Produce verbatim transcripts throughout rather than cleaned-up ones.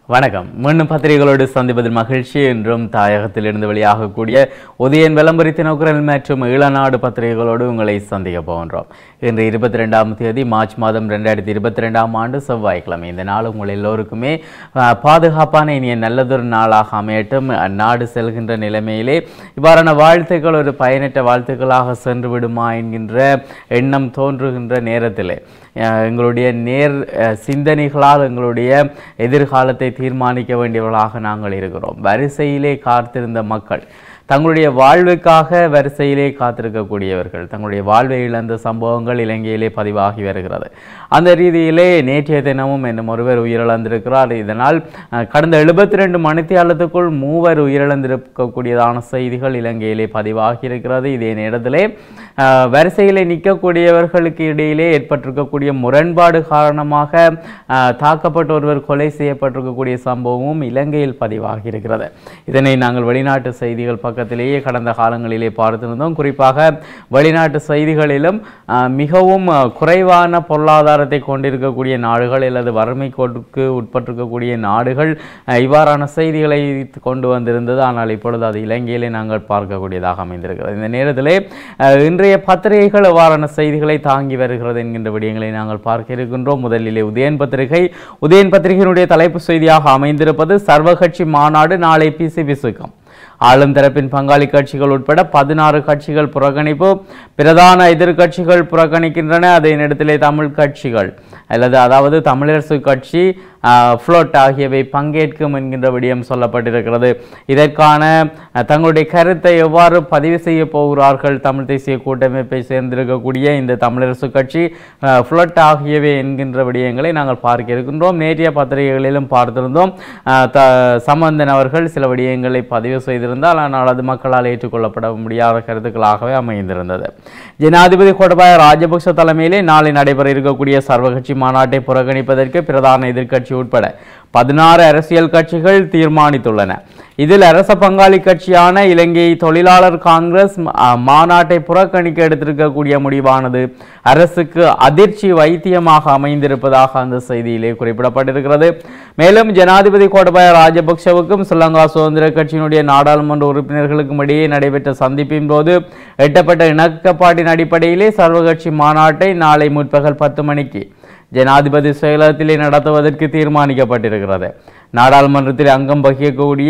வணக்கம். மீண்டும் பத்திரிகைகளோடு சந்திப்பதில் மகிழ்ச்சி. என்றும் தாயகத்திலிருந்து வெளியாகக்கூடிய உதயன் விளம்பரித்த நோக்குரல் மற்றும் ஈழநாடு பத்திரிகைகளோடு உங்களை சந்திக்க போகின்றோம். இன்று இருபத்தி ரெண்டாம் தேதி மார்ச் மாதம் ரெண்டாயிரத்தி இருபத்தி ரெண்டாம் ஆண்டு செவ்வாய்க்கிழமை. இந்த நாள் உங்கள் எல்லோருக்குமே பாதுகாப்பான இனிய நல்லதொரு நாளாக அமையட்டும். நாடு செல்கின்ற நிலைமையிலே இவ்வாறான வாழ்த்துக்கள் ஒரு பயனற்ற வாழ்த்துக்களாக சென்று விடுமா என்கின்ற எண்ணம் தோன்றுகின்ற நேரத்திலே எங்களுடைய நேர் சிந்தனைகளால் எங்களுடைய எதிர்காலத்தை தீர்மானிக்க வேண்டியவர்களாக நாங்கள் இருக்கிறோம். வரிசையிலே காத்திருந்த மக்கள், தங்களுடைய வாழ்வுக்காக வரிசையிலே காத்திருக்கக்கூடியவர்கள், தங்களுடைய வாழ்வை இழந்த சம்பவங்கள் இலங்கையிலே பதிவாகி வருகிறது. அந்த ரீதியிலே நேற்றைய தினமும் என்னும் ஒருவர் உயிரிழந்திருக்கிறார். இதனால் கடந்த எழுபத்தி ரெண்டு மணித்தியாலத்துக்குள் மூவர் உயிரிழந்திருக்கக்கூடியதான செய்திகள் இலங்கையிலே பதிவாகி இருக்கிறது. இதே நேரத்திலே வரிசையிலே நிற்கக்கூடியவர்களுக்கு இடையிலே ஏற்பட்டிருக்கக்கூடிய முரண்பாடு காரணமாக தாக்கப்பட்ட ஒருவர் கொலை செய்யப்பட்டிருக்கக்கூடிய சம்பவமும் இலங்கையில் பதிவாகி இருக்கிறது. இதனை நாங்கள் வெளிநாட்டு செய்திகள் பக்கத்திலேயே கடந்த காலங்களிலே பார்த்திருந்தோம். குறிப்பாக வெளிநாட்டு செய்திகளிலும் மிகவும் குறைவான பொருளாதாரத்தை கொண்டிருக்கக்கூடிய நாடுகள் அல்லது வறுமை கோட்டுக்கு உட்பட்டிருக்கக்கூடிய நாடுகள் இவ்வாறான செய்திகளை கொண்டு வந்திருந்தது. ஆனால் இப்பொழுது அது இலங்கையிலே நாங்கள் பார்க்கக்கூடியதாக அமைந்திருக்கிறது. இந்த நேரத்திலே இன்றைய பத்திரிகைகள் இவ்வாறான செய்திகளை தாங்கி வருகிறது என்கின்ற விடயங்களை நாங்கள் பார்க்க இருக்கின்றோம். முதலிலே உதயன் பத்திரிகை. உதயன் பத்திரிகையினுடைய தலைப்பு செய்தியாக அமைந்திருப்பது சர்வகட்சி மாநாடு நாளை பிசிபி சுகம். ஆளும் தரப்பின் பங்காளி கட்சிகள் உட்பட பதினாறு கட்சிகள் புறக்கணிப்பு. பிரதான எதிர்கட்சிகள் புறக்கணிக்கின்றன. அதே நேரத்திலே தமிழ் கட்சிகள் அல்லது அதாவது தமிழரசு கட்சி ஃப்ளோட் ஆகியவை பங்கேற்கும் என்கின்ற விடயம் சொல்லப்பட்டிருக்கிறது. இதற்கான தங்களுடைய கருத்தை எவ்வாறு பதிவு செய்ய போகிறார்கள் தமிழ் தேசிய கூட்டமைப்பை சேர்ந்திருக்கக்கூடிய இந்த தமிழரசு கட்சி ஃப்ளோட் ஆகியவை என்கின்ற விடயங்களை நாங்கள் பார்க்க இருக்கின்றோம். நேற்றைய பத்திரிகைகளிலும் பார்த்திருந்தோம். த சம்பந்தன் அவர்கள் சில விடயங்களை பதிவு செய்திருந்தால் ஆனால் அது மக்களால் ஏற்றுக்கொள்ளப்பட முடியாத கருத்துக்களாகவே அமைந்திருந்தது. ஜனாதிபதி கோட்டபாய ராஜபக்ஷ தலைமையிலே நாளை நடைபெற இருக்கக்கூடிய சர்வகட்சி மாநாட்டை புறக்கணிப்பதற்கு பிரதான எதிர்க்கட்சி உட்பட பதினாறு அரசியல் கட்சிகள் தீர்மானித்துள்ளன. இதில் அரச பங்காளி கட்சியான இலங்கை தொழிலாளர் காங்கிரஸ் மாநாட்டை புறக்கணிக்க எடுத்திருக்கக்கூடிய முடிவானது அரசுக்கு அதிர்ச்சி வைத்தியமாக அமைந்திருப்பதாக அந்த செய்தியிலே குறிப்பிடப்பட்டிருக்கிறது. மேலும் ஜனாதிபதி கோட்டபாய ராஜபக்ஷவுக்கும் ஸ்ரீலங்கா சுதந்திர கட்சியினுடைய நாடாளுமன்ற உறுப்பினர்களுக்கும் இடையே நடைபெற்ற சந்திப்பின் போது எட்டப்பட்ட இணக்கப்பாட்டின் அடிப்படையிலே சர்வகட்சி மாநாட்டை நாளை முற்பகல் பத்து மணிக்கு ஜனாதிபதி செயலகத்திலே நடத்துவதற்கு தீர்மானிக்கப்பட்டிருக்கிறது. நாடாளுமன்றத்தில் அங்கம் வகிக்கக்கூடிய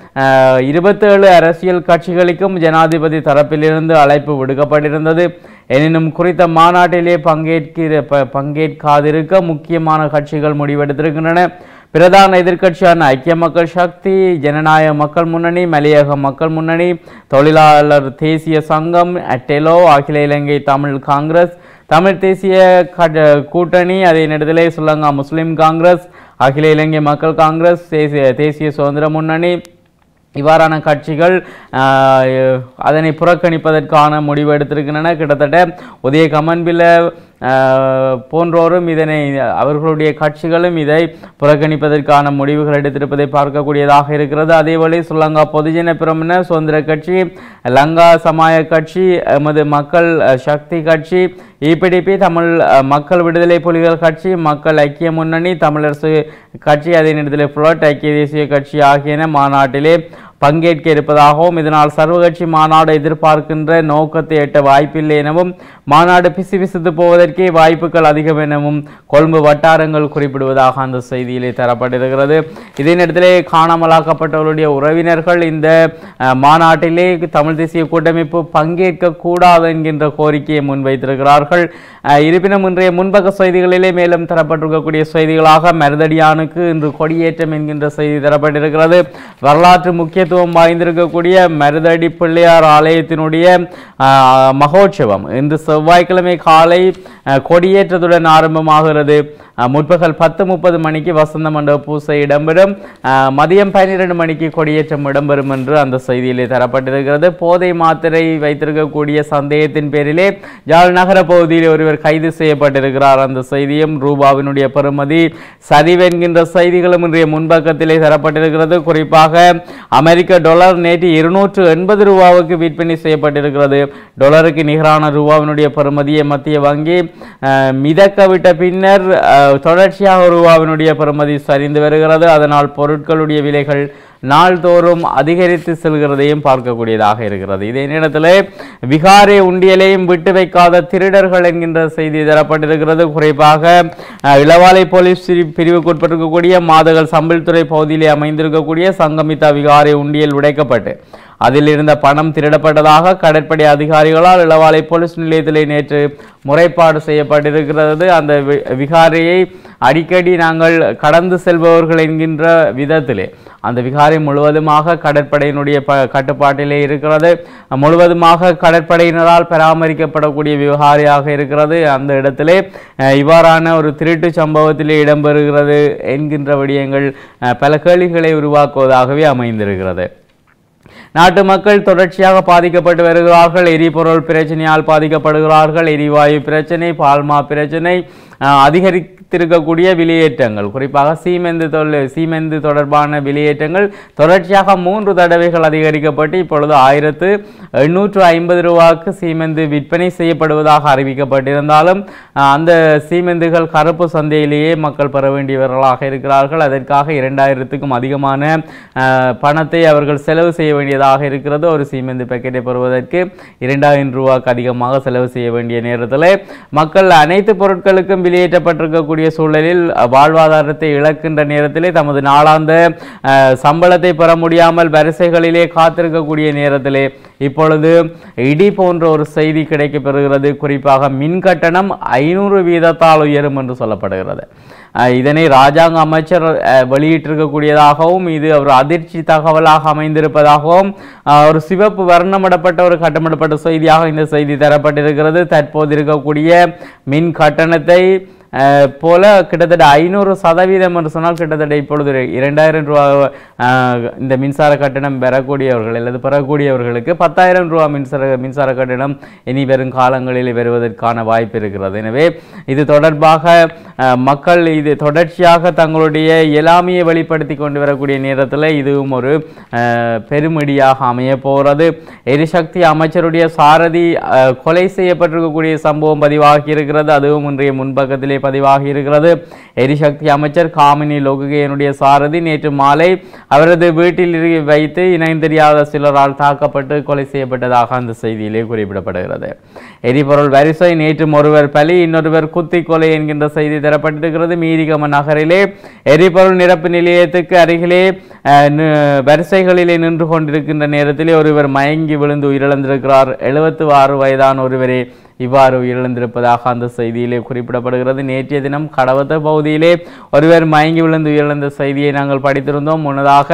இருபத்தேழு அரசியல் கட்சிகளுக்கும் ஜனாதிபதி தரப்பிலிருந்து அழைப்பு விடுக்கப்பட்டிருந்தது. எனினும் குறித்த மாநாட்டிலே பங்கேற்கிற பங்கேற்காதிருக்க முக்கியமான கட்சிகள் முடிவெடுத்திருக்கின்றன. பிரதான எதிர்க்கட்சியான ஐக்கிய மக்கள் சக்தி, ஜனநாயக மக்கள் முன்னணி, மலையக மக்கள் முன்னணி, தொழிலாளர் தேசிய சங்கம், டெலோ, அகில இலங்கை தமிழ் காங்கிரஸ், தமிழ் தேசிய கூட்டணி, அதே நேரத்திலே ஸ்ரீலங்கா முஸ்லிம் காங்கிரஸ், அகில இலங்கை மக்கள் காங்கிரஸ், தேசிய தேசிய சுதந்திர முன்னணி இவ்வாறான கட்சிகள் அதனை புறக்கணிப்பதற்கான முடிவு எடுத்திருக்கின்றன. கிட்டத்தட்ட உதய கமன்பில போன்றோரும் இதனை அவர்களுடைய கட்சிகளும் இதை புறக்கணிப்பதற்கான முடிவுகள் எடுத்திருப்பதை பார்க்கக்கூடியதாக இருக்கிறது. அதேவேளை ஸ்ரீலங்கா பொதுஜன பிரமுன சுதந்திர கட்சி, லங்கா சமாய கட்சி, எமது மக்கள் சக்தி கட்சி, இபிடிபி, தமிழ் மக்கள் விடுதலை புலிகள் கட்சி, மக்கள் ஐக்கிய முன்னணி, தமிழரசு கட்சி, அதே நேரத்தில் புளோட் ஐக்கிய தேசிய கட்சி ஆகியன மாநாட்டிலே பங்கேற்க இருப்பதாகவும் இதனால் சர்வகட்சி மாநாடு எதிர்பார்க்கின்ற நோக்கத்தை எட்ட வாய்ப்பில்லை எனவும் மாநாடு பிசு பிசுத்து போவதற்கே வாய்ப்புகள் அதிகம் எனவும் கொழும்பு வட்டாரங்கள் குறிப்பிடுவதாக அந்த செய்தியிலே தரப்பட்டிருக்கிறது. இதே நேரத்திலே காணாமலாக்கப்பட்டவர்களுடைய உறவினர்கள் இந்த மாநாட்டிலே தமிழ் தேசிய கூட்டமைப்பு பங்கேற்க கூடாது என்கின்ற கோரிக்கையை முன்வைத்திருக்கிறார்கள். இருப்பினும் இன்றைய முன்பக்க செய்திகளிலே மேலும் தரப்பட்டிருக்கக்கூடிய செய்திகளாக மருதடியானுக்கு இன்று கொடியேற்றம் என்கின்ற செய்தி தரப்பட்டிருக்கிறது. வரலாற்று முக்கியத்துவம் வாய்ந்திருக்கக்கூடிய மருதடி பிள்ளையார் ஆலயத்தினுடைய மகோற்சவம் இன்று செவ்வாய்க்கிழமை காலை கொடியேற்றத்துடன் ஆரம்பமாகிறது. முற்பகல் பத்து முப்பது மணிக்கு வசந்த மண்டப பூசை இடம்பெறும். மதியம் பன்னிரண்டு மணிக்கு கொடியேற்றம் இடம்பெறும் என்று அந்த செய்தியிலே தரப்பட்டிருக்கிறது. போதை மாத்திரை வைத்திருக்கக்கூடிய சந்தேகத்தின் பேரிலே யாழ் நகர பகுதியில் ஒருவர் கைது செய்யப்பட்டிருக்கிறார். அந்த செய்தியும் ரூபாவினுடைய பெறுமதி சரிவென்கின்ற செய்திகளும் இன்றைய முன்பக்கத்திலே தரப்பட்டிருக்கிறது. குறிப்பாக அமெரிக்க டாலர் நேற்று இருநூற்று எண்பது ரூபாவுக்கு விற்பனை செய்யப்பட்டிருக்கிறது. டாலருக்கு நிகரான ரூபாவினுடைய பெறுமதியை மத்திய வங்கி மிதக்க விட்ட பின்னர் தொடர்ச்சியாக ரூபாவினுடைய பெறுமதி சரிந்து வருகிறது. அதனால் பொருட்களுடைய விலைகள் நாள்தோறும் அதிகரித்து செல்கிறதையும் பார்க்கக்கூடியதாக இருக்கிறது. இதே நேரத்தில் விகாரை உண்டியலையும் விட்டு வைக்காத திருடர்கள் என்கின்ற செய்தி தரப்பட்டிருக்கிறது. குறிப்பாக இளவாலை போலீஸ் பிரிவுக்கு உட்பட்டிருக்கக்கூடிய மாதகள் சம்பில்துறை பகுதியிலே அமைந்திருக்கக்கூடிய சங்கமித்தா விகாரை உண்டியல் உடைக்கப்பட்டு அதில் இருந்த பணம் திருடப்பட்டதாக கடற்படை அதிகாரிகளால் இளவாலை போலீஸ் நிலையத்திலே நேற்று முறைப்பாடு செய்யப்பட்டிருக்கிறது. அந்த விகாரையை அடிக்கடி நாங்கள் கடந்து செல்பவர்கள் என்கின்ற விதத்திலே அந்த விகாரை முழுவதுமாக கடற்படையினுடைய ப கட்டுப்பாட்டிலே இருக்கிறது. முழுவதுமாக கடற்படையினரால் பராமரிக்கப்படக்கூடிய விவகாரியாக இருக்கிறது. அந்த இடத்திலே இவ்வாறான ஒரு திருட்டு சம்பவத்திலே இடம்பெறுகிறது என்கின்ற விடயங்கள் பல கேள்விகளை உருவாக்குவதாகவே அமைந்திருக்கிறது. நாட்டு மக்கள் தொடர்ச்சியாக பாதிக்கப்பட்டு வருகிறார்கள். எரிபொருள் பிரச்சனையால் பாதிக்கப்படுகிறார்கள். எரிவாயு பிரச்சனை, பால்மா பிரச்சனை, அதிகரித்திருக்கக்கூடிய விலையேற்றங்கள், குறிப்பாக சீமெந்து தொழில் சீமெந்து தொடர்பான விலையேற்றங்கள் தொடர்ச்சியாக மூன்று தடவைகள் அதிகரிக்கப்பட்டு இப்பொழுது ஆயிரத்து எண்ணூற்று ஐம்பது ரூபாய்க்கு சீமெந்து விற்பனை செய்யப்படுவதாக அறிவிக்கப்பட்டிருந்தாலும் அந்த சீமெந்துகள் கருப்பு சந்தையிலேயே மக்கள் பெற வேண்டியவர்களாக இருக்கிறார்கள். அதற்காக இரண்டாயிரத்துக்கும் அதிகமான பணத்தை அவர்கள் செலவு செய்ய வேண்டியதாக இருக்கிறது. ஒரு சீமெந்து பேக்கெட்டை பெறுவதற்கு இரண்டாயிரம் ரூபாய்க்கு அதிகமாக செலவு செய்ய வேண்டிய நேரத்தில் மக்கள் அனைத்து பொருட்களுக்கும் வெளியேற்றப்பட்டிருக்கக்கூடிய சூழலில் வாழ்வாதாரத்தை இழக்கின்ற நேரத்திலே தமது நாளாந்த சம்பளத்தை பெற முடியாமல் வரிசைகளிலே காத்திருக்கக்கூடிய நேரத்திலே இப்பொழுது இடி போன்ற ஒரு செய்தி கிடைக்கப்பெறுகிறது. குறிப்பாக மின் கட்டணம் ஐநூறு வீதத்தால் உயரும் என்று சொல்லப்படுகிறது. இதனை ராஜாங்க அமைச்சர் வெளியிட்டிருக்கக்கூடியதாகவும் இது ஒரு அதிர்ச்சி தகவலாக அமைந்திருப்பதாகவும் ஒரு சிவப்பு வர்ணமிடப்பட்ட ஒரு கட்டமிடப்பட்ட செய்தியாக இந்த செய்தி தரப்பட்டிருக்கிறது. தற்போது இருக்கக்கூடிய மின் கட்டணத்தை போல கிட்டத்தட்ட ஐநூறு சதவீதம் என்று சொன்னால் கிட்டத்தட்ட இப்பொழுது இரண்டாயிரம் ரூபா இந்த மின்சார கட்டணம் பெறக்கூடியவர்கள் அல்லது பெறக்கூடியவர்களுக்கு பத்தாயிரம் ரூபா மின்சார மின்சார கட்டணம் இனி வரும் காலங்களில் வருவதற்கான வாய்ப்பு இருக்கிறது. எனவே இது தொடர்பாக மக்கள் இது தொடர்ச்சியாக தங்களுடைய இயலாமையை வெளிப்படுத்தி கொண்டு வரக்கூடிய நேரத்தில் இதுவும் ஒரு பெருமடியாக அமைய போகிறது. எரிசக்தி அமைச்சருடைய சாரதி கொலை செய்யப்பட்டிருக்கக்கூடிய சம்பவம் பதிவாகி இருக்கிறது. அதுவும் இன்றைய முன்பக்கத்திலே பதிவாகி இருக்கிறது. எரிசக்தி அமைச்சர் காமினி லோகுகேயனுடைய சாரதி நேற்று மாலை அவரது வீட்டில் வைத்து இணைந்தெரியாத சிலரால் தாக்கப்பட்டு கொலை செய்யப்பட்டதாக அந்த செய்தியிலே குறிப்பிடப்படுகிறது. எரிபொருள் வரிசை நேற்று ஒருவர் பலி, இன்னொருவர் குத்தி கொலை என்கின்ற செய்தி தரப்பட்டிருக்கிறது. மீரிகம நகரிலே எரிபொருள் நிரப்பு நிலையத்துக்கு அருகிலே வரிசைகளிலே நின்று கொண்டிருக்கின்ற நேரத்திலே ஒருவர் மயங்கி விழுந்து உயிரிழந்திருக்கிறார். எழுபத்தி ஆறு வயதான ஒருவரே இவ்வாறு உயிரிழந்திருப்பதாக அந்த செய்தியிலே குறிப்பிடப்படுகிறது. நேற்றைய தினம் கடவத்த பகுதியிலே ஒருவர் மயங்கி விழுந்து உயிரிழந்த செய்தியை நாங்கள் படித்திருந்தோம். முன்னதாக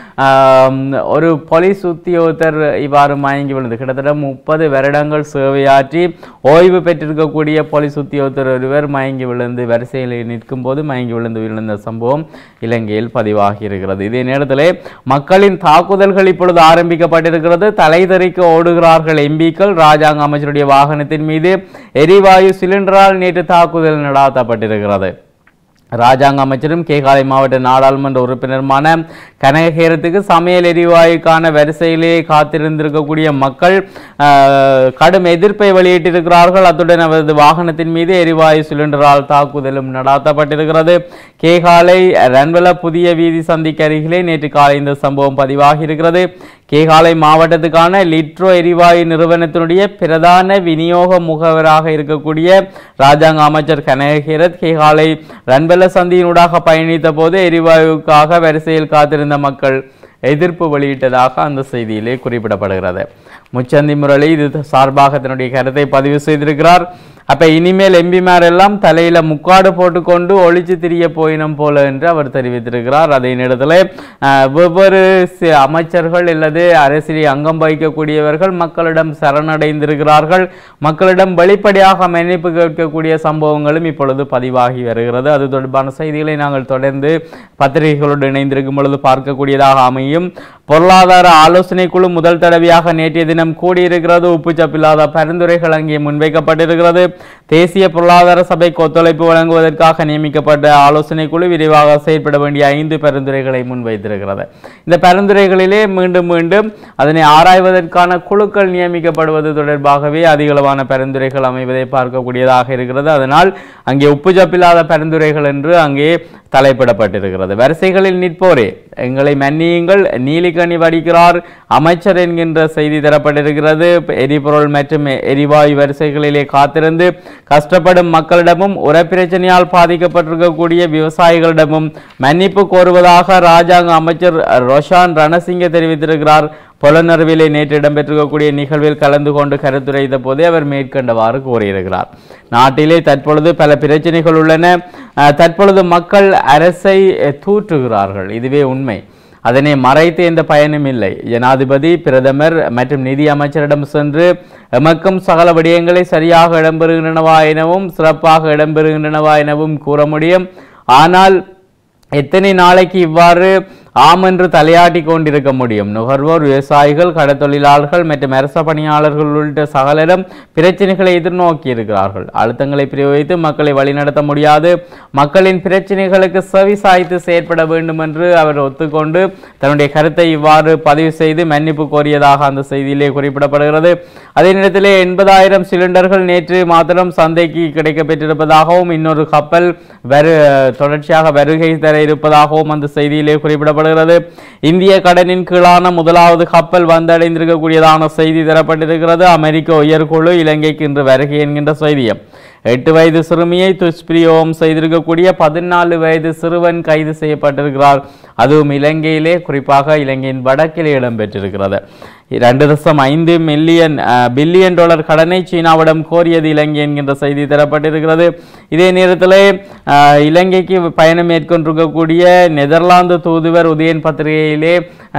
ஒரு போலீஸ் உத்தியோகத்தர் இவ்வாறு மயங்கி விழுந்து கிட்டத்தட்ட முப்பது வருடங்கள் சேவையாற்றி ஓய்வு பெற்றிருக்கக்கூடிய போலீஸ் உத்தியோகத்தர் ஒருவர் மயங்கி விழுந்து வரிசையில் நிற்கும் போது மயங்கி விழுந்து உயிரிழந்த சம்பவம் இலங்கையில் பதிவாகி இருக்கிறது. இதே நேரத்திலே மக்களின் தாக்குதல்கள் இப்பொழுது ஆரம்பிக்கப்பட்டிருக்கிறது. தலை தெறிக்க ஓடுகிறார்கள் எம்பிக்கள். ராஜாங்க அமைச்சருடைய வாகனத்தின் மீது எரிவாயு சிலிண்டரால் நேற்று தாக்குதல் நடாத்தப்பட்டிருக்கிறது. ராஜாங்க அமைச்சரும் கேகாலை மாவட்ட நாடாளுமன்ற உறுப்பினருமான கனகஹேரத்துக்கு சமையல் எரிவாயுக்கான வரிசையிலே காத்திருந்திருக்கக்கூடிய மக்கள் கடும் எதிர்ப்பை வெளியிட்டிருக்கிறார்கள். அத்துடன் அவரது வாகனத்தின் மீது எரிவாயு சிலிண்டரால் தாக்குதலும் நடாத்தப்பட்டிருக்கிறது. கேகாலை ரன்வல புதிய வீதி சந்திக்கு அருகிலே நேற்று காலை இந்த சம்பவம் பதிவாகி இருக்கிறது. கேகாலை மாவட்டத்துக்கான லிட்ரோ எரிவாயு நிறுவனத்தினுடைய பிரதான விநியோக முகவராக இருக்கக்கூடிய ராஜாங்க அமைச்சர் கனகஹேரத் கேகாலை ரன்வல சந்தியினூடாக பயணித்த போது எரிவாயுக்காக வரிசையில் காத்திருந்த மக்கள் எதிர்ப்பு வெளியிட்டதாக அந்த செய்தியிலே குறிப்பிடப்படுகிறது. முச்சந்தி முரளி இது சார்பாக தன்னுடைய கருத்தை பதிவு செய்திருக்கிறார். அப்ப இனிமேல் எம்பிமார் எல்லாம் தலையில முக்காடு போட்டுக்கொண்டு ஒளிச்சு திரிய போயினம் போல என்று அவர் தெரிவித்திருக்கிறார். அதே நேரத்தில் வெவ்வேறு அமைச்சர்கள் அல்லது அரசியல் அங்கம் வகிக்கக்கூடியவர்கள் மக்களிடம் சரணடைந்திருக்கிறார்கள். மக்களிடம் வெளிப்படையாக மன்னிப்பு கேட்கக்கூடிய சம்பவங்களும் இப்பொழுது பதிவாகி வருகிறது. அது தொடர்பான செய்திகளை நாங்கள் தொடர்ந்து பத்திரிகைகளோடு இணைந்திருக்கும் பொழுது பார்க்கக்கூடியதாக அமையும். பொருளாதார ஆலோசனை குழு முதல் தடவையாக நேற்றைய தினம் கூடியிருக்கிறது. உப்புச்சப்பில்லாத பரிந்துரைகள் அங்கே முன்வைக்கப்பட்டிருக்கிறது. தேசிய பொருளாதார சபைக்கு ஒத்துழைப்பு வழங்குவதற்காக நியமிக்கப்பட்ட ஆலோசனை குழு விரைவாக செயற்பட வேண்டிய ஐந்து பரிந்துரைகளை முன்வைத்திருக்கிறது. இந்த பரிந்துரைகளிலே மீண்டும் மீண்டும் அதனை ஆராய்வதற்கான குழுக்கள் நியமிக்கப்படுவது தொடர்பாகவே அதிகளவான பரிந்துரைகள் அமைவதை பார்க்கக்கூடியதாக இருக்கிறது. அதனால் அங்கே உப்புச்சப்பில்லாத பரிந்துரைகள் என்று அங்கே தலைப்பிடப்பட்டிருக்கிறது. வரிசைகளில் நிற்போரே எங்களை மன்னியுங்கள், நீலிக்கணி வடிக்கிறார் அமைச்சர் என்கின்ற செய்தி தரப்பட்டிருக்கிறது. எரிபொருள் மற்றும் எரிவாயு வரிசைகளிலே காத்திருந்து கஷ்டப்படும் மக்களிடமும் உர பிரச்சனையால் பாதிக்கப்பட்டிருக்கக்கூடிய விவசாயிகளிடமும் மன்னிப்பு கோருவதாக ராஜாங்க அமைச்சர் ரோஷான் ரணசிங்க தெரிவித்திருக்கிறார். பொலனறுவிலே நேற்று இடம்பெற்றிருக்கக்கூடிய நிகழ்வில் கலந்து கொண்டு கருத்துரைத்த போதே அவர் மேற்கண்டவாறு கூறியிருக்கிறார். நாட்டிலே தற்பொழுது பல பிரச்சனைகள் உள்ளன. தற்பொழுது மக்கள் அரசை தூற்றுகிறார்கள், இதுவே உண்மை. அதனை மறைத்து எந்த பயனும் இல்லை. ஜனாதிபதி, பிரதமர் மற்றும் நிதி அமைச்சரிடம் சென்று எமக்கும் சகல விடயங்களை சரியாக இடம்பெறுகின்றனவா எனவும் சிறப்பாக இடம்பெறுகின்றனவா எனவும் கூற முடியும். ஆனால் எத்தனை நாளைக்கு இவ்வாறு ஆம் என்று தலையாட்டி கொண்டிருக்க முடியும்? நுகர்வோர், விவசாயிகள், கடற்தொழிலாளர்கள் மற்றும் அரச பணியாளர்கள் உள்ளிட்ட சகலரும் பிரச்சனைகளை எதிர்நோக்கி இருக்கிறார்கள். அழுத்தங்களை பிரயோகித்து மக்களை வழிநடத்த முடியாது. மக்களின் பிரச்சனைகளுக்கு செவி சாய்த்து செயற்பட வேண்டும் என்று அவர் ஒத்துக்கொண்டு தன்னுடைய கருத்தை இவ்வாறு பதிவு செய்து மன்னிப்பு கோரியதாக அந்த செய்தியிலே குறிப்பிடப்படுகிறது. அதே நேரத்திலே எண்பதாயிரம் சிலிண்டர்கள் நேற்று மாத்திரம் சந்தைக்கு கிடைக்க பெற்றிருப்பதாகவும் இன்னொரு கப்பல் வரு தொடர்ச்சியாக வருகை தர இருப்பதாகவும் அந்த செய்தியிலே குறிப்பிடப்படுகிறது. இந்திய கடனின் கீழான முதலாவது கப்பல் வந்தடைந்திருக்கக்கூடியதான செய்தி தரப்பட்டிருக்கிறது. அமெரிக்க உயர்குழு இலங்கைக்கு இன்று வருகை என்கின்ற செய்தியும் எட்டு வயது சிறுமியை துஷ்பிரயோகம் செய்திருக்கக்கூடிய பதினாலு வயது சிறுவன் கைது செய்யப்பட்டிருக்கிறார். அதுவும் இலங்கையிலே, குறிப்பாக இலங்கையின் வடக்கிலே இடம்பெற்றிருக்கிறது. இரண்டு தசம் ஐந்து மில்லியன் பில்லியன் டாலர் கடனை சீனாவிடம் கோரியது இலங்கை என்கின்ற செய்தி தரப்பட்டிருக்கிறது. இதே நேரத்தில் இலங்கைக்கு பயணம் மேற்கொண்டிருக்கக்கூடிய நெதர்லாந்து தூதுவர் உதயன் பத்திரிகையிலே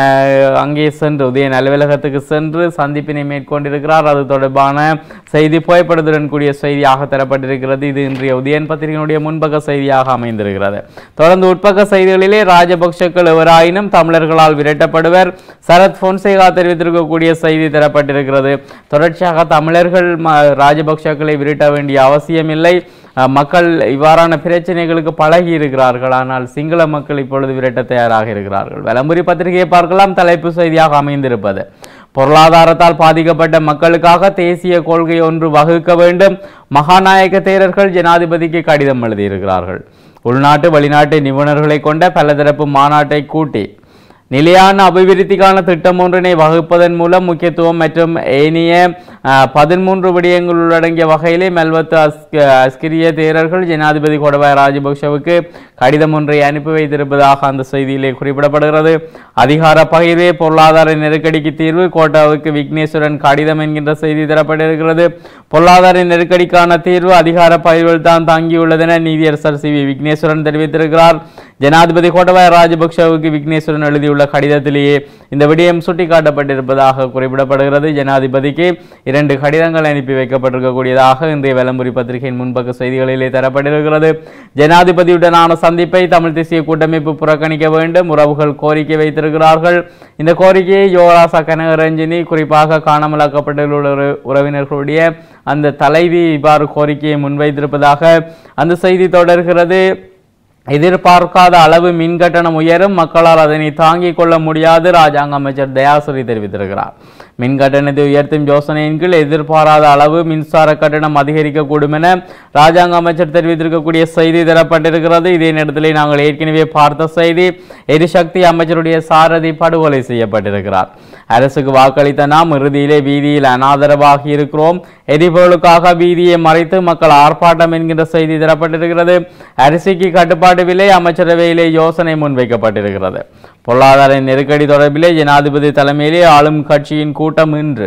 அங்கே சென்று உதயன் அலுவலகத்துக்கு சென்று சந்திப்பினை மேற்கொண்டிருக்கிறார். அது தொடர்பான செய்தி புகைப்படத்துடன் கூடிய செய்தியாக தரப்பட்டிருக்கிறது. இது இன்றைய உதயன் பத்திரிகையினுடைய முன்பக்க செய்தியாக அமைந்திருக்கிறது. தொடர்ந்து உட்பக்க செய்திகளிலே ராஜபக்ஷக்கள் எவராயினும் தமிழர்களால் விரட்டப்படுவர் சரத் பொன்சேகா தெரிவித்திருக்கக்கூடிய செய்தி தரப்பட்டிருக்கிறது. தொடர்ச்சியாக தமிழர்கள் ராஜபக்ஷக்களை விரட்ட வேண்டிய அவசியமில்லை. மக்கள் இவ்வாறான பிரச்சனைகளுக்கு பழகி இருக்கிறார்கள். ஆனால் சிங்கள மக்கள் இப்பொழுது விரட்ட தயாராக இருக்கிறார்கள். வலம்புரி பத்திரிகையை பார்க்கலாம். தலைப்பு செய்தியாக அமைந்திருப்பது பொருளாதாரத்தால் பாதிக்கப்பட்ட மக்களுக்காக தேசிய கொள்கை ஒன்று வகுக்க வேண்டும். மகாநாயக தேரர்கள் ஜனாதிபதிக்கு கடிதம் எழுதியிருக்கிறார்கள். உள்நாட்டு வெளிநாட்டு நிபுணர்களை கொண்ட பலதரப்பு மாநாட்டை கூட்டி நிலையான அபிவிருத்திக்கான திட்டம் ஒன்றினை வகுப்பதன் மூலம் முக்கியத்துவம் மற்றும் ஏனைய பதிமூன்று விடயங்கள் உள்ளடங்கிய வகையிலே மெல்வத்து அஸ்கிரிய தேரர்கள் ஜனாதிபதி கோடபாய ராஜபக்ஷவுக்கு கடிதம் ஒன்றை அனுப்பி வைத்திருப்பதாக அந்த செய்தியிலே குறிப்பிடப்படுகிறது. அதிகார பகிர்வே பொருளாதார நெருக்கடிக்கு தீர்வு, கோட்டாவுக்கு விக்னேஸ்வரன் கடிதம் என்கின்ற செய்தி தரப்பட்டிருக்கிறது. பொருளாதார நெருக்கடிக்கான தீர்வு அதிகார பகிர்வில் தான் தாங்கியுள்ளதென நீதியரசர் சி வி விக்னேஸ்வரன் தெரிவித்திருக்கிறார். ஜனாதிபதி கோடபாய ராஜபக்ஷவுக்கு விக்னேஸ்வரன் எழுதியுள்ள கடிதத்திலேயே இந்த விடயம் சுட்டிக்காட்டப்பட்டிருப்பதாக குறிப்பிடப்படுகிறது. ஜனாதிபதிக்கு இரண்டு கடிதங்கள் அனுப்பி வைக்கப்பட்டிருக்கக்கூடியதாக இன்றைய வலம்புரி பத்திரிகையின் முன்பக்க செய்திகளிலே தரப்பட்டிருக்கிறது. ஜனாதிபதியுடனான சந்திப்பை தமிழ் தேசிய கூட்டமைப்பு புறக்கணிக்க வேண்டும் உறவுகள் கோரிக்கை வைத்திருக்கிறார்கள். இந்த கோரிக்கையை யோகராசா கனகரஞ்சினி, குறிப்பாக காணாமலாக்கப்பட்டுள்ள உறவினர்களுடைய அந்த தலைவி இவ்வாறு கோரிக்கையை முன்வைத்திருப்பதாக அந்த செய்தி தொடர்கிறது. எதிர்பார்க்காத அளவு மின் கட்டணம் உயரும், மக்களால் அதனை தாங்கிக் கொள்ள முடியாது ராஜாங்க அமைச்சர் தயாசுரி தெரிவித்திருக்கிறார். மின் கட்டணத்தை உயர்த்தும் யோசனையின் கீழ் எதிர்பாராத அளவு மின்சார கட்டணம் அதிகரிக்கக்கூடும் என ராஜாங்க அமைச்சர் தெரிவித்திருக்கக்கூடிய செய்தி தரப்பட்டிருக்கிறது. இதே நேரத்தில் நாங்கள் ஏற்கனவே பார்த்த செய்தி, எரிசக்தி அமைச்சருடைய சாரதி படுகொலை செய்யப்பட்டிருக்கிறார். அரசுக்கு வாக்களித்த நாம் இறுதியிலே வீதியில் அனாதரவாகி இருக்கிறோம். எரிபொருளுக்காக வீதியை மறைத்து மக்கள் ஆர்ப்பாட்டம் என்கின்ற செய்தி தரப்பட்டிருக்கிறது. அரிசிக்கு கட்டுப்பாடு விலை அமைச்சரவையிலே யோசனை முன்வைக்கப்பட்டிருக்கிறது. பொருளாதார நெருக்கடி தொடர்பிலே ஜனாதிபதி தலைமையிலே ஆளும் கட்சியின் கூட்டம் இன்று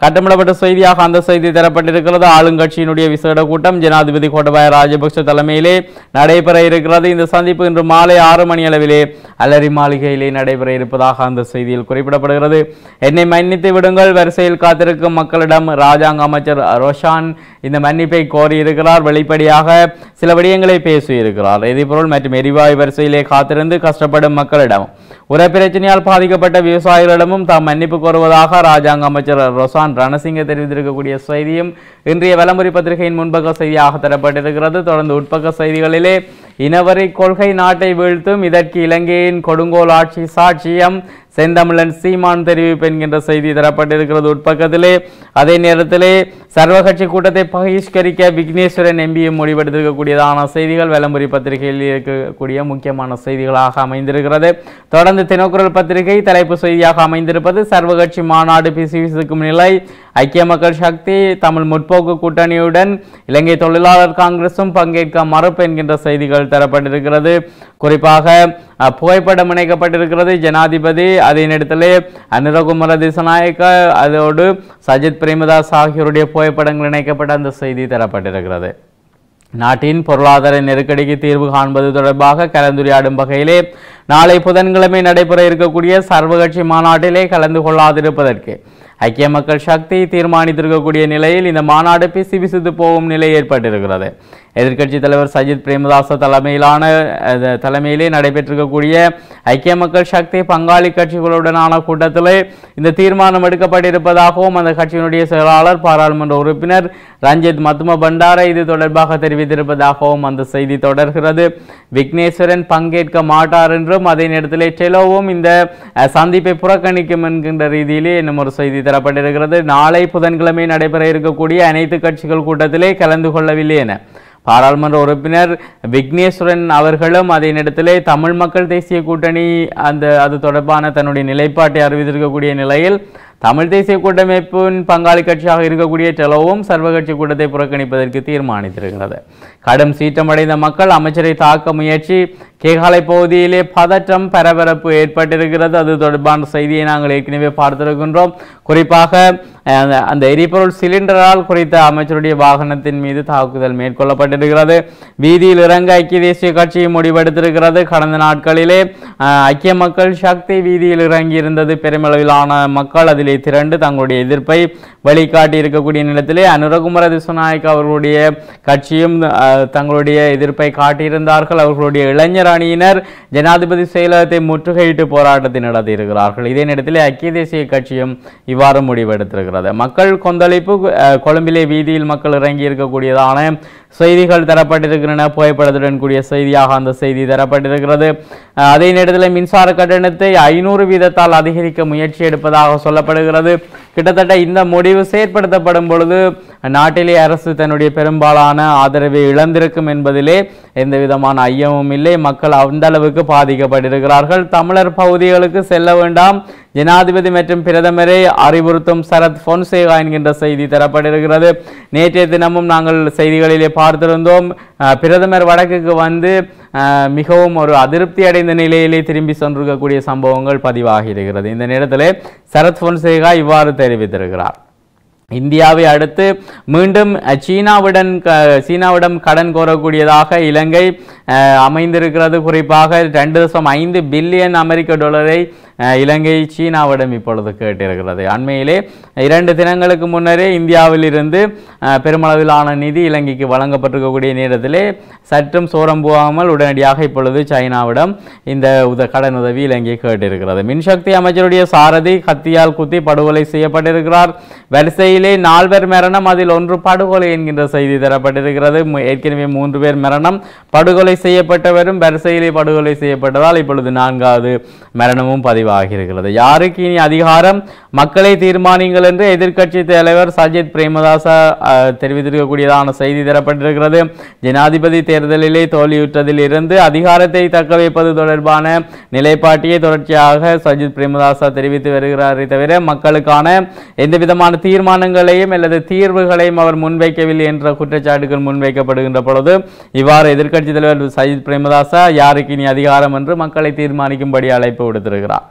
கட்டமிடப்பட்ட செய்தியாக அந்த செய்தி தரப்பட்டிருக்கிறது. ஆளுங்கட்சியினுடைய விசேட கூட்டம் ஜனாதிபதி கோட்டபாய ராஜபக்ஷ தலைமையிலே நடைபெற இருக்கிறது. இந்த சந்திப்பு இன்று மாலை ஆறு மணி அளவிலே அலரி மாளிகையிலே நடைபெற இருப்பதாக அந்த செய்தியில் குறிப்பிடப்படுகிறது. என்னை மன்னித்து விடுங்கள், வரிசையில் காத்திருக்கும் மக்களிடம் ராஜாங்க அமைச்சர் ரோஷான் இந்த மன்னிப்பை கோரியிருக்கிறார். வெளிப்படையாக சில விடயங்களை பேசியிருக்கிறார். எரிபொருள் மற்றும் எரிவாயு வரிசையிலே காத்திருந்து கஷ்டப்படும் மக்களிடம், உர பிரச்சனையால் பாதிக்கப்பட்ட விவசாயிகளிடமும் தாம் மன்னிப்பு கோருவதாக ராஜாங்க அமைச்சர் ரோஷான் ரணசிங்க தெரிவித்திருக்கக்கூடிய செய்தியும் இன்றைய வலம்புரி பத்திரிகையின் முன்பக்க செய்தியாக தரப்பட்டிருக்கிறது. தொடர்ந்து உட்பக்க செய்திகளிலே இனவரி கொள்கை நாட்டை வீழ்த்தும், இதற்கு இலங்கையின் கொடுங்கோல் ஆட்சி சாட்சியம், செந்தமிழன் சீமான் தெரிவிப்பு என்கின்ற செய்தி தரப்பட்டிருக்கிறது உட்பக்கத்திலே. அதே நேரத்திலே சர்வகட்சி கூட்டத்தை பகிஷ்கரிக்க விக்னேஸ்வரன் எம்பியும் முடிவெடுத்திருக்கக்கூடியதான செய்திகள் வலம்புரி பத்திரிகையில் இருக்கக்கூடிய முக்கியமான செய்திகளாக அமைந்திருக்கிறது. தொடர்ந்து தினக்குரல் பத்திரிகை தலைப்பு செய்தியாக அமைந்திருப்பது சர்வகட்சி மாநாடு பிசுபிசுக்கும் நிலை, ஐக்கிய மக்கள் சக்தி தமிழ் முற்போக்கு கூட்டணியுடன் இலங்கை தொழிலாளர் காங்கிரசும் பங்கேற்க மறுப்பு என்கின்ற செய்திகள் தரப்பட்டிருக்கிறது. குறிப்பாக புகைப்படம் இணைக்கப்பட்டிருக்கிறது. ஜனாதிபதி அதே நேரத்திலே அனுரகுமார திசாநாயக்க அதோடு சஜித் பிரேமதாஸ் ஆகியோருடைய புகைப்படங்கள் இணைக்கப்பட்ட அந்த செய்தி தரப்பட்டிருக்கிறது. நாட்டின் பொருளாதார நெருக்கடிக்கு தீர்வு காண்பது தொடர்பாக கலந்துரையாடும் வகையிலே நாளை புதன்கிழமை நடைபெற இருக்கக்கூடிய சர்வகட்சி மாநாட்டிலே கலந்து கொள்ளாதிருப்பதற்கு ஐக்கிய மக்கள் சக்தி தீர்மானித்திருக்கக்கூடிய நிலையில் இந்த மாநாடு பிசுபிசுத்து போகும் நிலை ஏற்பட்டிருக்கிறது. எதிர்க்கட்சி தலைவர் சஜித் பிரேமதாச தலைமையிலான தலைமையிலே நடைபெற்றிருக்கக்கூடிய ஐக்கிய மக்கள் சக்தி பங்காளி கட்சிகளுடனான கூட்டத்திலே இந்த தீர்மானம் எடுக்கப்பட்டிருப்பதாகவும் அந்த கட்சியினுடைய செயலாளர் பாராளுமன்ற உறுப்பினர் ரஞ்சித் மத்தும பண்டார இது தொடர்பாக தெரிவித்திருப்பதாகவும் அந்த செய்தி தொடர்கிறது. விக்னேஸ்வரன் பங்கேற்க மாட்டார் என்றும் அதே நேரத்திலே டெலோவும் இந்த சந்திப்பை புறக்கணிக்கும் என்கின்ற ரீதியிலே இன்னும் ஒரு செய்தி தரப்பட்டிருக்கிறது. நாளை புதன்கிழமை நடைபெற இருக்கக்கூடிய அனைத்து கட்சிகள் கூட்டத்திலே கலந்து கொள்ளவில்லை என பாராளுமன்ற உறுப்பினர் விக்னேஸ்வரன் அவர்களும் அதே நேரத்திலே தமிழ் மக்கள் தேசிய கூட்டணி அந்த அது தொடர்பான தன்னுடைய நிலைப்பாட்டை அறிவித்திருக்கக்கூடிய நிலையில் தமிழ் தேசிய கூட்டமைப்பின் பங்காளி கட்சியாக இருக்கக்கூடிய டெலோவும் சர்வகட்சி கூட்டத்தை புறக்கணிப்பதற்கு தீர்மானித்திருக்கிறது. கடும் சீற்றமடைந்த மக்கள் அமைச்சரை தாக்க முயற்சி, கேகாலை பகுதியிலே பதற்றம் பரபரப்பு ஏற்பட்டிருக்கிறது. அது தொடர்பான செய்தியை நாங்கள் ஏற்கனவே பார்த்திருக்கின்றோம். குறிப்பாக அந்த எரிபொருள் சிலிண்டரால் குறித்த அமைச்சருடைய வாகனத்தின் மீது தாக்குதல் மேற்கொள்ளப்பட்டிருக்கிறது. வீதியில் இறங்க ஐக்கிய தேசிய கட்சி முடிவெடுத்திருக்கிறது. கடந்த நாட்களிலே ஐக்கிய மக்கள் சக்தி வீதியில் இறங்கி இருந்தது. பெருமளவிலான மக்கள் அதில் திரண்டு தங்களுடைய எதிர்ப்பை வெளிக்காட்டி இருக்கக்கூடிய நிலத்திலே அனுரகுமார திசாநாயக்க அவர்களுடைய கட்சியும் தங்களுடைய எதிர்ப்பை காட்டியிருந்தார்கள். அவர்களுடைய இளைஞர் அணியினர் ஜனாதிபதி செயலகத்தை முற்றுகையிட்டு போராட்டத்தை நடத்தியிருக்கிறார்கள். இதே நேரத்தில் ஐக்கிய தேசிய கட்சியும் இவ்வாறு முடிவெடுத்திருக்கிறது. மக்கள் கொந்தளிப்பு, கொழும்பிலே வீதியில் மக்கள் இறங்கி இருக்கக்கூடியதான செய்திகள் தரப்பட்டிருக்கின்றன. புகைப்படத்துடன் கூடிய செய்தியாக அந்த செய்தி தரப்பட்டிருக்கிறது. அதே நேரத்தில் மின்சார கட்டணத்தை ஐநூறு வீதத்தால் அதிகரிக்க முயற்சி எடுப்பதாக சொல்லப்படுகிறது. கிட்டத்தட்ட இந்த முடிவு செயற்படுத்தப்படும் பொழுது நாட்டிலே அரசு தன்னுடைய பெரும்பாலான ஆதரவை இழந்திருக்கும் என்பதிலே எந்த விதமான ஐயமும் இல்லை. மக்கள் அந்த அளவுக்கு பாதிக்கப்பட்டிருக்கிறார்கள். தமிழர் பகுதிகளுக்கு செல்ல வேண்டாம், ஜனாதிபதி மற்றும் பிரதமரை அறிவுறுத்தும் சரத் பொன்சேகா என்கின்ற செய்தி தரப்பட்டிருக்கிறது. நேற்றைய தினமும் நாங்கள் செய்திகளிலே பார்த்திருந்தோம். பிரதமர் வடக்குக்கு வந்து மிகவும் ஒரு அதிருப்தி அடைந்த நிலையிலே திரும்பி சென்றிருக்கக்கூடிய சம்பவங்கள் பதிவாகி இருக்கிறது. இந்த நேரத்தில் சரத் பொன்சேகா இவ்வாறு தெரிவித்திருக்கிறார். இந்தியாவை அடுத்து மீண்டும் சீனாவுடன் சீனாவிடம் கடன் கோரக்கூடியதாக இலங்கை அமைந்திருக்கிறது. குறிப்பாக ரெண்டு தசம் ஐந்து பில்லியன் அமெரிக்க டாலரை இலங்கை சீனாவிடம் இப்பொழுது கேட்டிருக்கிறது. அண்மையிலே இரண்டு தினங்களுக்கு முன்னரே இந்தியாவில் இருந்து பெருமளவிலான நிதி இலங்கைக்கு வழங்கப்பட்டிருக்கக்கூடிய நேரத்திலே சற்றும் சோரம் போகாமல் உடனடியாக இப்பொழுது சைனாவிடம் இந்த உத கடன் உதவி இலங்கை கேட்டிருக்கிறது. மின்சக்தி அமைச்சருடைய சாரதி கத்தியால் குத்தி படுகொலை செய்யப்பட்டிருக்கிறார். வரிசையிலே நால்வர் மரணம், அதில் ஒன்று படுகொலை என்கின்ற செய்தி தரப்பட்டிருக்கிறது. ஏற்கனவே மூன்று பேர் மரணம், படுகொலை செய்யப்பட்டவரும் வரிசையிலே படுகொலை செய்யப்பட்டதால் இப்பொழுது நான்காவது மரணமும் பதிவாகியிருக்கிறது. யாருக்கு இனி அதிகாரம், மக்களை தீர்மானிங்கள் என்று எதிர்க்கட்சி தலைவர் சஜித் பிரேமதாச தெரிவித்திருக்கக்கூடியதான செய்தி தரப்பட்டிருக்கிறது. ஜனாதிபதி தேர்தலிலே தோல்வியுற்றதில் இருந்து அதிகாரத்தை தக்க வைப்பது தொடர்பான நிலைப்பாட்டியை தொடர்ச்சியாக சஜித் பிரேமதாச தெரிவித்து வருகிறாரே தவிர மக்களுக்கான எந்த விதமான தீர்மானங்களையும் அல்லது தீர்வுகளையும் அவர் முன்வைக்கவில்லை என்ற குற்றச்சாட்டுகள் முன்வைக்கப்படுகின்ற பொழுது இவ்வாறு எதிர்க்கட்சி தலைவர் சஜித் பிரேமதாச யாருக்கு இனி அதிகாரம் என்று மக்களை தீர்மானிக்கும்படி அழைப்பு விடுத்திருக்கிறார்.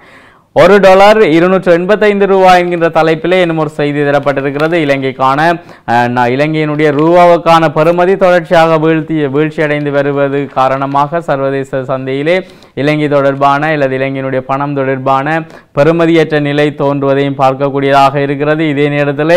ஒரு டாலர் இருநூற்று எண்பத்தைந்து ரூபாய் என்கின்ற தலைப்பிலே இன்னும் ஒரு செய்தி தரப்பட்டிருக்கிறது. இலங்கைக்கான இலங்கையினுடைய ரூபாவுக்கான பெறுமதி தொடர்ச்சியாக வீழ்த்தி வீழ்ச்சி அடைந்து வருவது காரணமாக சர்வதேச சந்தையிலே இலங்கை தொடர்பான அல்லது இலங்கையினுடைய பணம் தொடர்பான பெறுமதியற்ற நிலை தோன்றுவதையும் பார்க்கக்கூடியதாக இருக்கிறது. இதே நேரத்தில்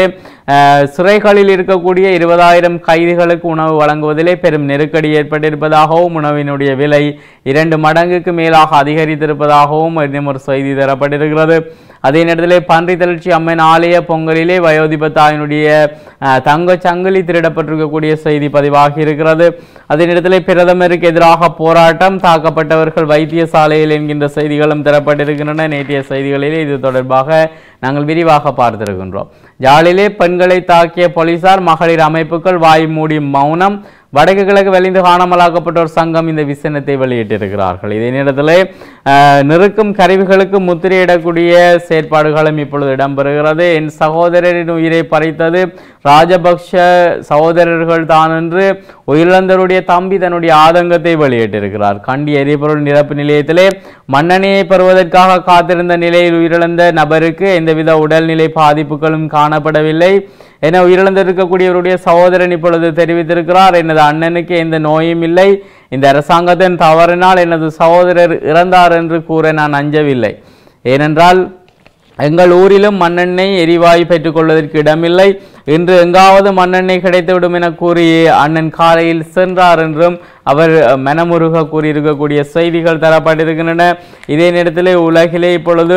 சிறைகளில் இருக்கக்கூடிய இருபதாயிரம் கைதிகளுக்கு உணவு வழங்குவதிலே பெரும் நெருக்கடி ஏற்பட்டிருப்பதாகவும் உணவினுடைய விலை இரண்டு மடங்குக்கு மேலாக அதிகரித்திருப்பதாகவும் இன்னும் ஒரு செய்தி தரப்பட்டிருக்கிறது. அதே நேரத்திலே பன்றி தளர்ச்சி அம்மன் ஆலய பொங்கலிலே வயோதிப தாயினுடைய தங்க சங்கிலி திருடப்பட்டிருக்கக்கூடிய செய்தி பதிவாகி இருக்கிறது. அதே நேரத்திலே பிரதமருக்கு எதிராக போராட்டம், தாக்கப்பட்டவர்கள் வைத்தியசாலையில் என்கின்ற செய்திகளும் தரப்பட்டிருக்கின்றன. நேற்றைய செய்திகளிலே இது தொடர்பாக நாங்கள் விரிவாக பார்த்திருக்கின்றோம். யாழிலே பெண்களை தாக்கிய போலீசார், மகளிர் அமைப்புகள் வாய் மூடி மௌனம், வடக்கு கிழக்கு வெளிந்து காணாமலாக்கப்பட்டோர் சங்கம் இந்த விசனத்தை வெளியிட்டிருக்கிறார்கள். இதே நேரத்தில் நெருக்கும் கருவிகளுக்கு முத்திரையிடக்கூடிய செயற்பாடுகளும் இப்பொழுது இடம்பெறுகிறது. என் சகோதரரின் உயிரை பறித்தது ராஜபக்ஷ சகோதரர்கள் தான் என்று உயிரிழந்தவருடைய தம்பி தன்னுடைய ஆதங்கத்தை வெளியிட்டிருக்கிறார். கண்டி எரிபொருள் நிரப்பு நிலையத்திலே மண்ணெண்ணெயை பெறுவதற்காக காத்திருந்த நிலையில் உயிரிழந்த நபருக்கு எந்தவித உடல்நிலை பாதிப்புகளும் காணப்படவில்லை என உயிரிழந்திருக்கக்கூடியவருடைய சகோதரன் இப்பொழுது தெரிவித்திருக்கிறார். எனது அண்ணனுக்கு எந்த நோயும் இல்லை. இந்த அரசாங்கத்தின் தவறினால் எனது சகோதரர் இறந்தார் என்று கூற நான் அஞ்சவில்லை. ஏனென்றால் எங்கள் ஊரிலும் மண்ணெண்ணெய் எரிவாயு பெற்றுக்கொள்வதற்கு இடமில்லை. இன்று எங்காவது மண்ணெண்ணெய் கிடைத்துவிடும் என கூறி அண்ணன் காலையில் சென்றார் என்றும் அவர் மனமுருக கூறியிருக்கக்கூடிய செய்திகள் தரப்பட்டிருக்கின்றன. இதே நேரத்தில் உலகிலே இப்பொழுது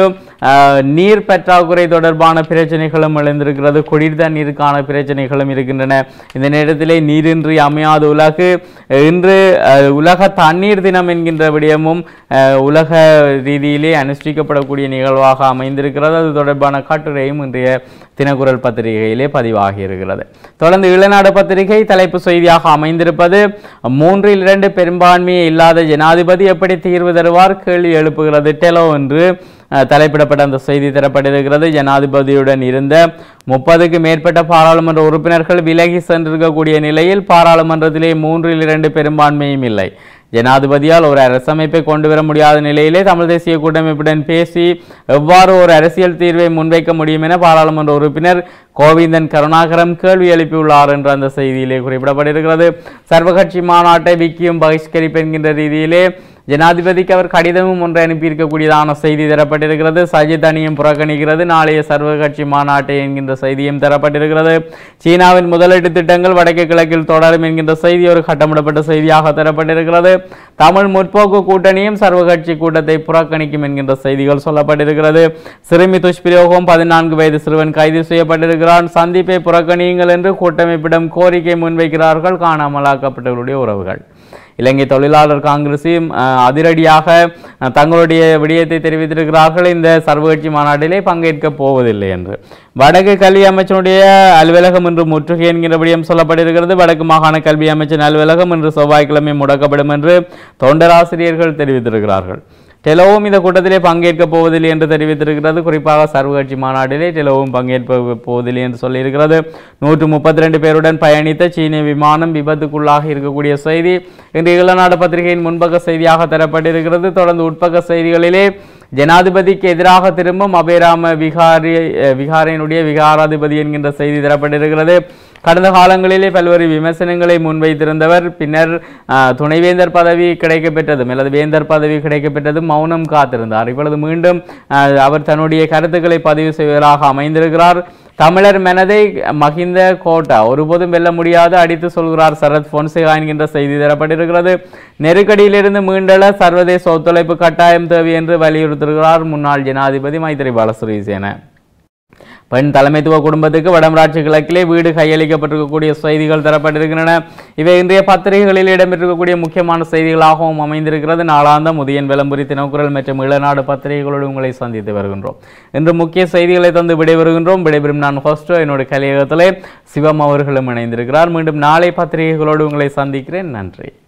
நீர் பற்றாக்குறை தொடர்பான பிரச்சனைகளும் எழுந்திருக்கிறது. குடிநீர் நீருக்கான பிரச்சனைகளும் இருக்கின்றன. இந்த நேரத்திலே நீரின்றி அமையாத உலகு இன்று உலக தண்ணீர் தினம் என்கின்ற விடயமும் உலக ரீதியிலே அனுஷ்டிக்கப்படக்கூடிய நிகழ்வாக அமைந்திருக்கிறது. அது தொடர்பான கட்டுரையும் இன்றைய தினக்குரல் பத்திரிகையிலே பதிவாகி இருக்கிறது. தொடர்ந்து இளநாடு பத்திரிகை தலைப்பு செய்தியாக அமைந்திருப்பது மூன்றில் இரண்டு பெரும்பான்மையை இல்லாத ஜனாதிபதி எப்படி தீர்வு தருவார் கேள்வி எழுப்புகிறது டெலோ என்று தலைப்பிடப்பட்ட அந்த செய்தி தரப்பட்டிருக்கிறது. ஜனாதிபதியுடன் இருந்த முப்பதுக்கு மேற்பட்ட பாராளுமன்ற உறுப்பினர்கள் விலகி சென்றிருக்கக்கூடிய நிலையில் பாராளுமன்றத்திலே மூன்றில் இரண்டு பெரும்பான்மையும் இல்லை. ஜனாதிபதியால் ஒரு அரசமைப்பை கொண்டு வர முடியாத நிலையிலே தமிழ் தேசிய கூட்டமைப்புடன் பேசி எவ்வாறு ஒரு அரசியல் தீர்வை முன்வைக்க முடியும் என பாராளுமன்ற உறுப்பினர் கோவிந்தன் கருணாகரம் கேள்வி எழுப்பியுள்ளார் என்று அந்த செய்தியிலே குறிப்பிடப்பட்டிருக்கிறது. சர்வகட்சி மாநாட்டை விக்கியும் பகிஷ்கரிப்பு என்கின்ற ரீதியிலே ஜனாதிபதிக்கு அவர் கடிதமும் ஒன்றை அனுப்பியிருக்கக்கூடியதான செய்தி தரப்பட்டிருக்கிறது. சஜித் அணியும் புறக்கணிக்கிறது நாளைய சர்வகட்சி மாநாட்டை என்கின்ற செய்தியும் தரப்பட்டிருக்கிறது. சீனாவின் முதலீட்டு திட்டங்கள் வடக்கு கிழக்கில் தொடரும் என்கின்ற செய்தி ஒரு கட்டமிடப்பட்ட செய்தியாக தரப்பட்டிருக்கிறது. தமிழ் முற்போக்கு கூட்டணியும் சர்வகட்சி கூட்டத்தை புறக்கணிக்கும் என்கின்ற செய்திகள் சொல்லப்பட்டிருக்கிறது. சிறுமி துஷ்பிரயோகம், பதினான்கு வயது சிறுவன் கைது செய்யப்பட்டிருக்கிறான். சந்திப்பை புறக்கணியுங்கள் என்று கூட்டமைப்பிடம் கோரிக்கை முன்வைக்கிறார்கள் காணாமலாக்கப்பட்டவர்களுடைய உறவுகள். இலங்கை தொழிலாளர் காங்கிரஸும் அதிரடியாக தங்களுடைய விடயத்தை தெரிவித்திருக்கிறார்கள். இந்த சர்வகட்சி மாநாட்டிலே பங்கேற்க போவதில்லை என்று. வடக்கு கல்வி அமைச்சனுடைய அலுவலகம் இன்று முற்றுகை என்கிற விடயம் சொல்லப்பட்டிருக்கிறது. வடக்கு மாகாண கல்வி அமைச்சன் அலுவலகம் இன்று செவ்வாய்க்கிழமை முடக்கப்படும் என்று தொண்டராசிரியர்கள் தெரிவித்திருக்கிறார்கள். டெலோவும் இந்த கூட்டத்திலே பங்கேற்க போவதில்லை என்று தெரிவித்திருக்கிறது. குறிப்பாக சர்வகட்சி மாநாட்டிலே டெலோவும் பங்கேற்ப போவதில்லை என்று சொல்லியிருக்கிறது. நூற்று முப்பத்தி ரெண்டு பேருடன் பயணித்த சீன விமானம் விபத்துக்குள்ளாக இருக்கக்கூடிய செய்தி இன்று இளநாடு பத்திரிகையின் முன்பக்க செய்தியாக தரப்பட்டிருக்கிறது. தொடர்ந்து உட்பக்க செய்திகளிலே ஜனாதிபதிக்கு எதிராக திரும்பும் அபேராம விகாரி விகாரினுடைய விகாராதிபதி என்கின்ற செய்தி தரப்பட்டிருக்கிறது. கடந்த காலங்களிலே பல்வேறு விமர்சனங்களை முன்வைத்திருந்தவர் பின்னர் துணைவேந்தர் பதவி கிடைக்கப்பெற்றதும் அல்லது வேந்தர் பதவி கிடைக்கப்பெற்றதும் மௌனம் காத்திருந்தார். இப்பொழுது மீண்டும் அவர் தன்னுடைய கருத்துக்களை பதிவு செய்வதாக அமைந்திருக்கிறார். தமிழர் மனதை மகிந்த கோட்டா ஒருபோதும் வெல்ல முடியாது அடித்து சொல்கிறார் சரத் பொன்சேகா என்கின்ற செய்தி தரப்பட்டிருக்கிறது. நெருக்கடியிலிருந்து மீண்டெழ சர்வதேச ஒத்துழைப்பு கட்டாயம் தேவை என்று வலியுறுத்துகிறார் முன்னாள் ஜனாதிபதி மைத்ரிபால சிறிசேன. பெண் தலைமைத்துவ குடும்பத்துக்கு வடமராட்சி கிழக்கிலே வீடு கையளிக்கப்பட்டிருக்கக்கூடிய செய்திகள் தரப்பட்டிருக்கின்றன. இவை இன்றைய பத்திரிகைகளில் இடம்பெற்றிருக்கக்கூடிய முக்கியமான செய்திகளாகவும் அமைந்திருக்கிறது. நாளாந்த உதயன் விளம்பரி தினக்குரல் மற்றும் இளநாடு பத்திரிகைகளோடு உங்களை சந்தித்து வருகின்றோம். இன்று முக்கிய செய்திகளை தந்து விடைபெறுகின்றோம். விடைபெறும் நான் ஹோஸ்டோ, என்னுடைய கலையகத்திலே சிவம் அவர்களும் இணைந்திருக்கிறார். மீண்டும் நாளை பத்திரிகைகளோடு உங்களை சந்திக்கிறேன். நன்றி.